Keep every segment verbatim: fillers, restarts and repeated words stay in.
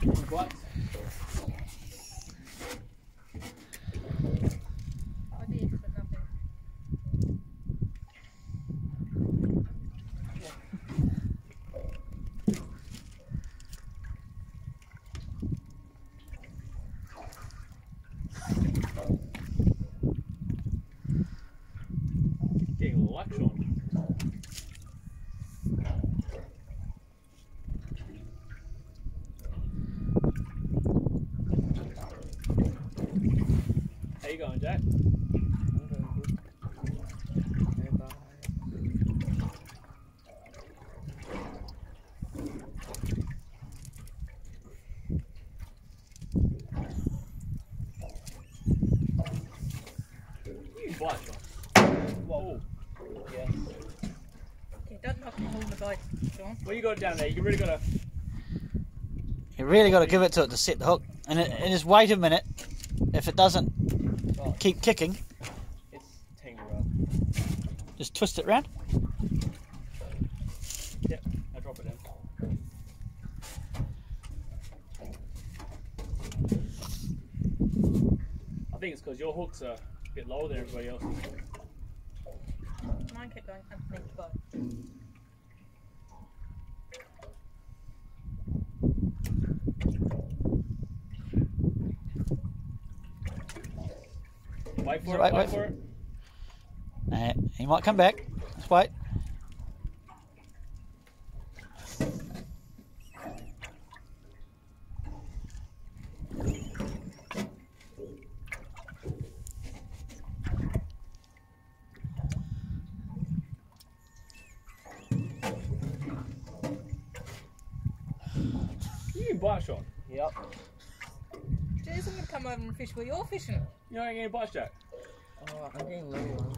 What? I did, but nothing. Getting a little action on. How you going, Jack? I'm doing good. Hey, bye. You bite one. Whoa. Yes. Okay, don't knock him on the bite, John. What you got down there? You really got to. You really got to give it to it to set the hook, and, it, and just wait a minute. If it doesn't Oh, keep kicking, it's tangled up. just twist it round. Yep, I drop it in. I think it's because your hooks are a bit lower than everybody else's. Mine kept going underneath the bite. Wait for Wait, it, wait wait. for it. Uh, he might come back. Let's wait. You can bite shot. Yep. Jeez, I'm going to come over and fish where you're fishing. You ain't getting bite, Jack. Oh, I'm getting low ones.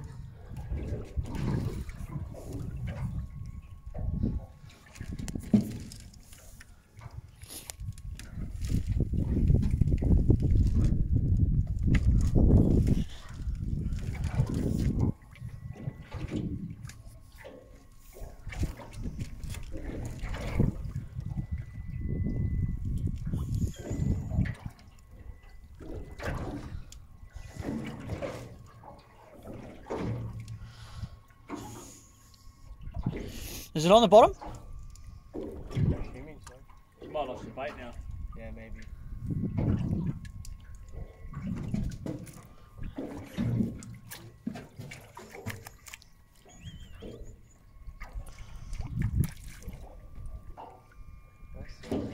Is it on the bottom? Assuming so. You might have lost your bait now. Yeah, maybe. Let's see.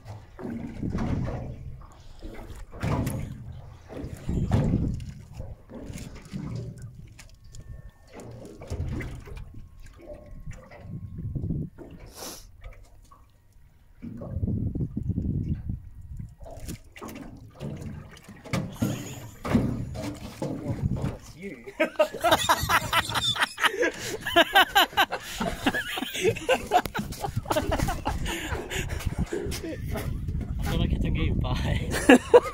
That's you. I feel like it's a game. Bye.